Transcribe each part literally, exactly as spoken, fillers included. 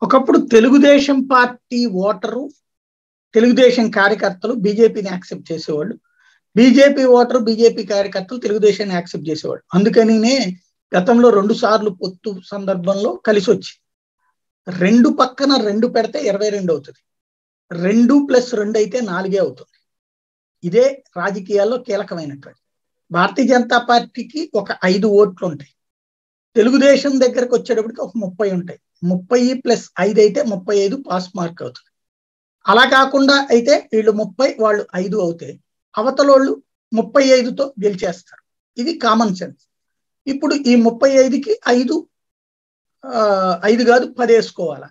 ఒకప్పుడు Telugu Desam party voter Telugu Desam కార్యకర్తలు బీజేపీని యాక్సెప్ట్ చేసేవాళ్ళు. బీజేపీ ఓటరు బీజేపీ కార్యకర్తలు తెలుగుదేశాన్ని యాక్సెప్ట్ చేసేవాళ్ళు. అందుకనినే గతంలో రెండు సార్లు పొత్తు సందర్భంలో కలిసి వచ్చి రెండు పక్కన రెండు పెడితే ఇరవై రెండు అవుతుంది. రెండు ప్లస్ రెండు అయితే నాలుగే అవుతుంది. ఇదే రాజకీయాల్లో కీలకమైనటువంటి. భారతీయ జనతా పార్టీకి ఒక ఐదు ఓట్లు ఉంటాయి. తెలుగుదేశం దగ్గరకు వచ్చేటప్పటికి ఒక ముప్పై ఉంటాయి. ముప్పై ప్లస్ ఐదు అయితే ముప్పై ఐదు పాస్ మార్క్ అవుతుంది. అలా కాకుండా అయితే వీళ్ళు ముప్పై వాళ్ళు ఐదు అవుతాయి. అవతలోళ్ళు ముప్పై ఐదుతో గెలిచేస్తారు. ఇది కామన్ సెన్స్. ఇప్పుడు ఈ ముప్పై ఐదుకి ఐదు ఐదు కాదు పది వేసుకోవాలా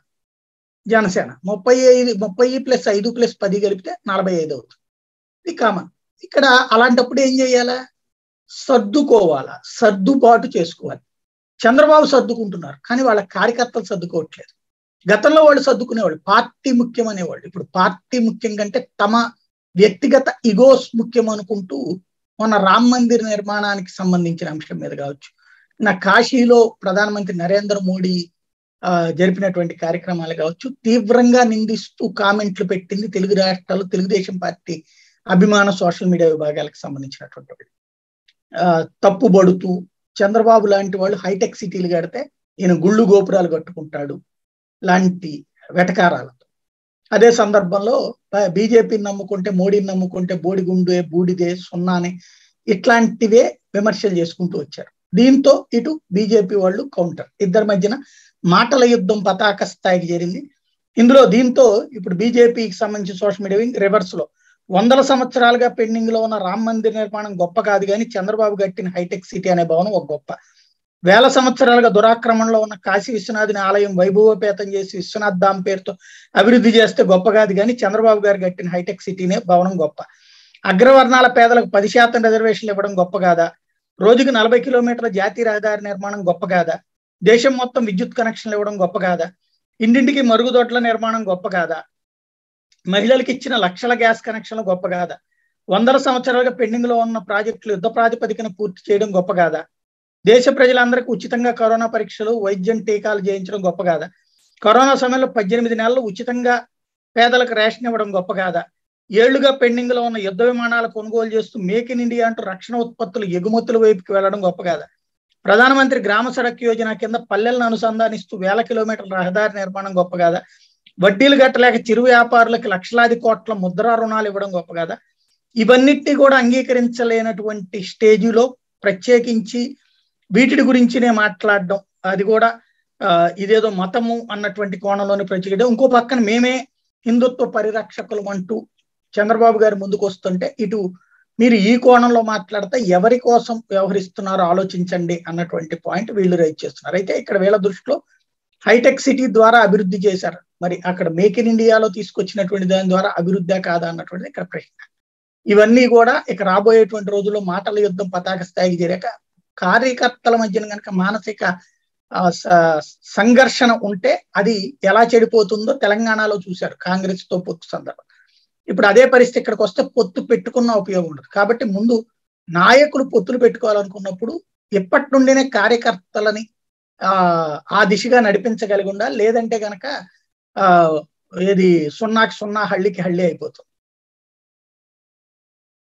జనసేన. ముప్పై ఐదు ముప్పై ప్లస్ ఐదు ప్లస్ పది కలిపితే నలభై ఐదు అవుతుంది. ఇది కామన్. ఇక్కడ అలాంటప్పుడు ఏం చేయాలా? సర్దుకోవాలా, సర్దుబాటు చేసుకోవాలి. చంద్రబాబు సర్దుకుంటున్నారు, కానీ వాళ్ళ కార్యకర్తలు సర్దుకోవట్లేదు. గతంలో వాళ్ళు సర్దుకునేవాళ్ళు, పార్టీ ముఖ్యం అనేవాళ్ళు. ఇప్పుడు పార్టీ ముఖ్యం కంటే తమ వ్యక్తిగత ఇగోస్ ముఖ్యం అనుకుంటూ మొన్న రామ్ మందిర్ నిర్మాణానికి సంబంధించిన అంశం మీద కావచ్చు, నా కాశీలో ప్రధానమంత్రి నరేంద్ర మోడీ ఆ జరిపినటువంటి కార్యక్రమాలు కావచ్చు, తీవ్రంగా నిందిస్తూ కామెంట్లు పెట్టింది తెలుగు రాష్ట్రాల్లో తెలుగుదేశం పార్టీ అభిమాన సోషల్ మీడియా విభాగాలకు సంబంధించినటువంటి ఆ తప్పుబడుతూ చంద్రబాబు లాంటి వాళ్ళు హైటెక్ సిటీలు కడితే ఈయన గుళ్ళు గోపురాలు కట్టుకుంటాడు లాంటి వెటకారాలతో. అదే సందర్భంలో బీజేపీని నమ్ముకుంటే మోడీని నమ్ముకుంటే బోడిగుండే బూడిదే సున్నానే ఇట్లాంటివే విమర్శలు చేసుకుంటూ వచ్చారు. దీంతో ఇటు బీజేపీ వాళ్ళు కౌంటర్. ఇద్దరి మధ్యన మాటల యుద్ధం పతాక స్థాయికి చేరింది. ఇందులో దీంతో ఇప్పుడు బీజేపీకి సంబంధించిన సోషల్ మీడియా రివర్స్ లో వందల సంవత్సరాలుగా పెండింగ్ లో ఉన్న రామ్ మందిర్ నిర్మాణం గొప్ప కాదు, కానీ చంద్రబాబు కట్టిన హైటెక్ సిటీ అనే భవనం ఒక గొప్ప. వేల సంవత్సరాలుగా దురాక్రమణలో ఉన్న కాశీ విశ్వనాథుని ఆలయం వైభవోపేతం చేసి విశ్వనాథ్ ధామ్ పేరుతో అభివృద్ధి చేస్తే గొప్ప కాదు, కానీ చంద్రబాబు గారు కట్టిన హైటెక్ సిటీనే భవనం గొప్ప. అగ్రవర్ణాల పేదలకు పది శాతం రిజర్వేషన్లు ఇవ్వడం గొప్ప కాదా? రోజుకు నలభై కిలోమీటర్ల జాతీయ రహదారి నిర్మాణం గొప్ప కాదా? దేశం మొత్తం విద్యుత్ కనెక్షన్లు ఇవ్వడం గొప్ప కాదా? ఇంటింటికి మరుగుదొడ్ల నిర్మాణం గొప్ప కాదా? మహిళలకు ఇచ్చిన లక్షల గ్యాస్ కనెక్షన్లు గొప్ప కాదా? వందల సంవత్సరాలుగా పెండింగ్ లో ఉన్న ప్రాజెక్టులు యుద్ధ ప్రాతిపదికన పూర్తి చేయడం గొప్ప కాదా? దేశ ప్రజలందరికీ ఉచితంగా కరోనా పరీక్షలు వైద్యం టీకాలు చేయించడం గొప్ప కాదా? కరోనా సమయంలో పద్దెనిమిది నెలలు ఉచితంగా పేదలకు రేషన్ ఇవ్వడం గొప్ప కాదా? ఏళ్లుగా పెండింగ్ లో ఉన్న యుద్ధ విమానాలు కొనుగోలు చేస్తూ మేక్ ఇన్ ఇండియా అంటూ రక్షణ ఉత్పత్తులు ఎగుమతుల వైపుకి వెళ్లడం గొప్ప కాదా? ప్రధానమంత్రి గ్రామ సడక్ యోజన కింద పల్లెలను అనుసంధానిస్తూ వేల కిలోమీటర్ల రహదారి నిర్మాణం గొప్ప కాదా? వడ్డీలు కట్టలేక చిరు వ్యాపారులకి లక్షలాది కోట్ల ముద్రా రుణాలు ఇవ్వడం గొప్ప కాదా? ఇవన్నిటినీ కూడా అంగీకరించలేనటువంటి స్టేజిలో ప్రత్యేకించి వీటి గురించినే మాట్లాడడం, అది కూడా ఆ ఇదేదో మతము అన్నటువంటి కోణంలోనే ప్రత్యేకం. ఇంకో పక్కన మేమే హిందుత్వ పరిరక్షకులు అంటూ చంద్రబాబు గారు ముందుకు వస్తుంటే ఇటు మీరు ఈ కోణంలో మాట్లాడితే ఎవరి కోసం వ్యవహరిస్తున్నారో ఆలోచించండి అన్నటువంటి పాయింట్ వీళ్ళు రైజ్ చేస్తున్నారు. అయితే ఇక్కడ వీళ్ళ దృష్టిలో హైటెక్ సిటీ ద్వారా అభివృద్ధి చేశారు, మరి అక్కడ మేక్ ఇన్ ఇండియాలో తీసుకొచ్చినటువంటి దాని ద్వారా అభివృద్ధి కాదా అన్నటువంటిది ఇక్కడ ప్రశ్న. ఇవన్నీ కూడా ఇక రాబోయేటువంటి రోజుల్లో మాటల యుద్ధం పతాక స్థాయికి చేరాక కార్యకర్తల మధ్యన కనుక మానసిక సంఘర్షణ ఉంటే అది ఎలా చెడిపోతుందో తెలంగాణలో చూశారు కాంగ్రెస్ తో పొత్తు సందర్భం. ఇప్పుడు అదే పరిస్థితి ఇక్కడికి వస్తే పొత్తు పెట్టుకున్న ఉపయోగం ఉండదు. కాబట్టి ముందు నాయకులు పొత్తులు పెట్టుకోవాలనుకున్నప్పుడు ఎప్పటి నుండినే కార్యకర్తలని ఆ ఆ దిశగా నడిపించగలిగి ఉండాలి. లేదంటే గనక ఆ ఏది సున్నాకి సున్నా హళ్ళికి హళ్ళి అయిపోతుంది.